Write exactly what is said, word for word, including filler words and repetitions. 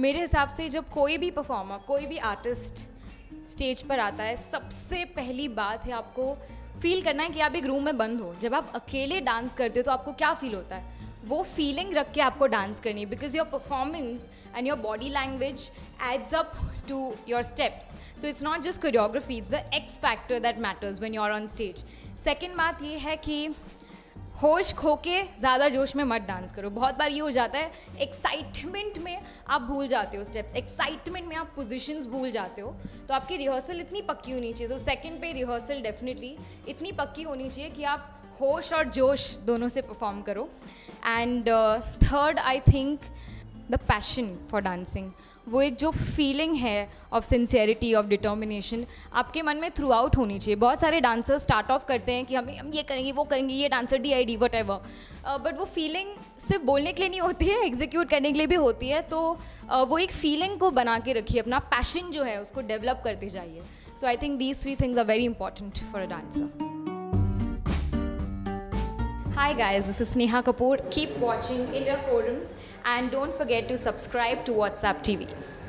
मेरे हिसाब से जब कोई भी परफॉर्मर, कोई भी आर्टिस्ट स्टेज पर आता है, सबसे पहली बात है आपको फील करना है कि आप एक रूम में बंद हो. जब आप अकेले डांस करते हो तो आपको क्या फील होता है, वो फीलिंग रख के आपको डांस करनी है. Because your performance and your body language adds up to your steps. So it's not just choreography, it's the X factor that matters when you are on stage. Second बात ये है कि होश खो के ज़्यादा जोश में मत डांस करो. बहुत बार ये हो जाता है, एक्साइटमेंट में आप भूल जाते हो स्टेप्स, एक्साइटमेंट में आप पोजीशंस भूल जाते हो. तो आपकी रिहर्सल इतनी पक्की होनी चाहिए. सो सेकंड पे रिहर्सल डेफिनेटली इतनी पक्की होनी चाहिए कि आप होश और जोश दोनों से परफॉर्म करो. And third I think the passion for dancing, वो एक जो फीलिंग है ऑफ सिंसियरिटी, ऑफ डिटर्मिनेशन आपके मन में थ्रू आउट होनी चाहिए. बहुत सारे डांसर्स स्टार्ट ऑफ करते हैं कि हम हम ये करेंगे, वो करेंगे, ये dancer D I D whatever, but वो फीलिंग सिर्फ बोलने के लिए नहीं होती है, एग्जीक्यूट करने के लिए भी होती है. तो uh, वो एक फीलिंग को बना के रखिए, अपना पैशन जो है उसको डेवलप करते जाइए. So I think these three things are very important for a dancer. Hi guys, this is Sneha Kapoor. Keep watching India Forums and don't forget to subscribe to WhatsApp T V.